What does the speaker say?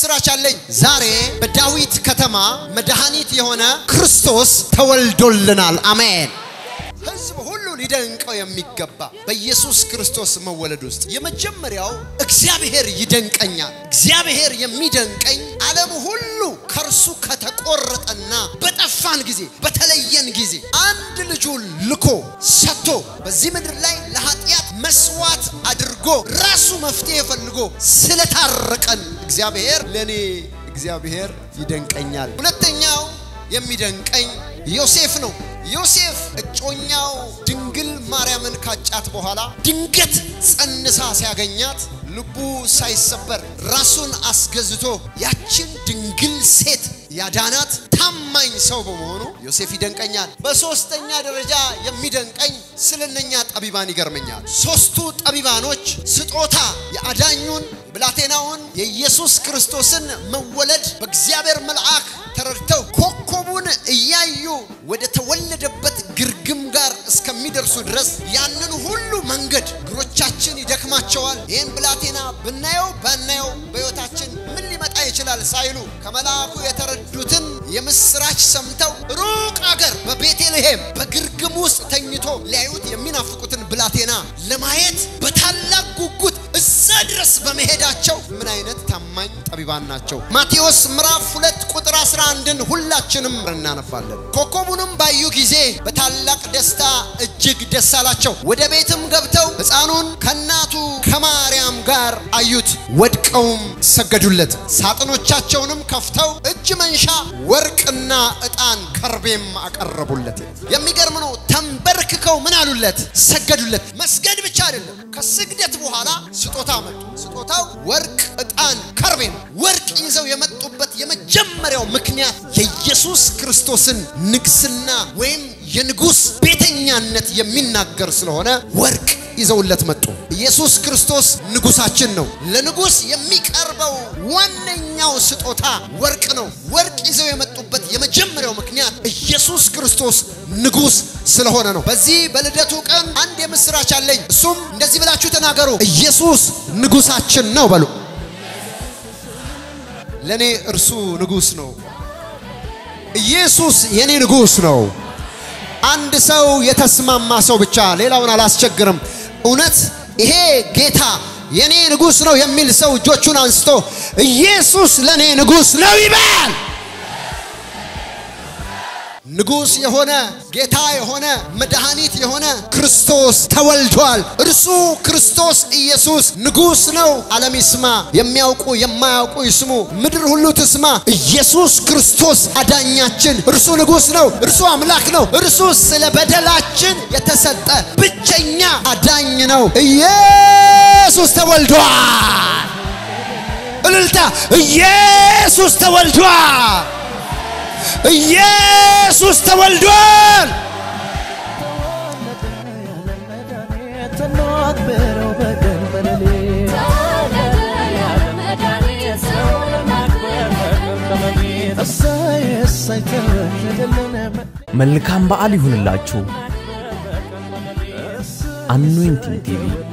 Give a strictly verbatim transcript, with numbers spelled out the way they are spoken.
የምስራች አለኝ ዛሬ በዳዊት ከተማ መድኃኒት የሆነ ክርስቶስ ተወልዶልናል አሜን ህዝብ ሁሉ ሊደንቀው የሚገባ በኢየሱስ ክርስቶስ መወለድ ውስጥ የመጀመሪያው እግዚአብሔር ይደንቀኛል እግዚአብሔር የሚደንቀኝ ዓለም ሁሉ ከርሱ ከተቆረጠና በጠፋን ጊዜ በተለየን ጊዜ አንድ ልጁን ልኮ ሰጥቶ በዚህ ምድር ላይ ለኃጢአት መስዋዕት አድርጎ ራሱ መፍትሄ ፈልጎ ስለታረቀን እግዚአብሔር ለኔ እግዚአብሔር ይደንቀኛል ሁለተኛው የሚደንቀኝ ዮሴፍ ነው ዮሴፍ እጮኛው ድንግል ማርያምን ካጫት በኋላ ድንገት ጸንሳ ሲያገኛት ልቡ ሳይሰበር ራሱን አስገዝቶ ያችን ድንግል ሴት ያዳናት ታማኝ ሰው በመሆኑ ዮሴፍ ይደንቀኛል በሶስተኛ ደረጃ የሚደንቀኝ ስለነኛ ጠቢባን ይገርመኛል ሶስቱ ጠቢባኖች ስጦታ ያዳኙን ብላቴናውን የኢየሱስ ክርስቶስን መወለድ በእግዚአብሔር መልአክ ተረድተው ኮኮቡን እያዩ ወደ ተወለደበት ግርግም ጋር እስከሚደርሱ ድረስ ያንን ሁሉ መንገድ ግሮቻችን ይደክማቸዋል ይሄን ብላቴና ብናየው ባናየው በህይወታችን ምን ሊመጣ ይችላል ሳይሉ ከመልአኩ የተረዱትን የምስራች ሰምተው ሩቅ አገር በቤተልሔም በግርግም ውስጥ ተኝቶ ሊያዩት የሚናፍቁትን ብላቴና ለማየት በታላቅ ጉጉት እዛ ድረስ በመሄዳቸው ምን አይነት ታማኝ ጠቢባን ናቸው ማቴዎስ ምዕራፍ ሁለት ቁጥር አስራ አንድን ሁላችንም እናነባለን ኮኮቡንም ባዩ ጊዜ በታላቅ ደስታ እጅግ ደስ አላቸው ወደ ቤትም ገብተው ሕፃኑን ከናቱ ከማርያም ጋር አዩት ወድቀውም ሰገዱለት ሳጥኖቻቸውንም ከፍተው እጅ መንሻ ወርቅና ዕጣን ከርቤም አቀረቡለት የሚገርም ነው ተንበርክከው ምን አሉለት ሰገዱለት መስገድ ብቻ አይደለም ከስግደት በኋላ ስጦታ መጡ ስጦታው ወርቅ ዕጣን ከርቤም ወርቅ ይዘው የመጡበት የመጀመሪያው ምክንያት የኢየሱስ ክርስቶስን ንግስና ወይም የንጉስ ቤተኛነት የሚናገር ስለሆነ ወርቅ ይዘውለት መጡ ኢየሱስ ክርስቶስ ንጉሳችን ነው ለንጉስ የሚቀርበው ዋነኛው ስጦታ ወርቅ ነው ወርቅ ይዘው የመጡበት የመጀመሪያው ምክንያት ኢየሱስ ክርስቶስ ንጉስ ስለሆነ ነው በዚህ በልደቱ ቀን አንድ የምስራች አለኝ እሱም እንደዚህ ብላችሁ ተናገሩ ኢየሱስ ንጉሳችን ነው በሉ ለኔ እርሱ ንጉስ ነው ኢየሱስ የኔ ንጉስ ነው አንድ ሰው የተስማማ ሰው ብቻ ሌላውን አላስቸግርም እውነት ይሄ ጌታ የኔ ንጉስ ነው የሚል ሰው እጆቹን አንስቶ ኢየሱስ ለኔ ንጉስ ነው ይባል ንጉስ የሆነ ጌታ የሆነ መድኃኒት የሆነ ክርስቶስ ተወልዷል እርሱ ክርስቶስ ኢየሱስ ንጉስ ነው ዓለም ይስማ የሚያውቁ የማያውቁ ይስሙ ምድር ሁሉ ትስማ ኢየሱስ ክርስቶስ አዳኛችን እርሱ ንጉስ ነው እርሱ አምላክ ነው እርሱ ስለ በደላችን የተሰጠ ብቸኛ አዳኝ ነው ኢየሱስ ተወልዷል እልልታ ኢየሱስ ተወልዷል ኢየሱስ ተወልዷል መልካም በዓል ይሁንላችሁ አኖይንቲንግ ቲቪ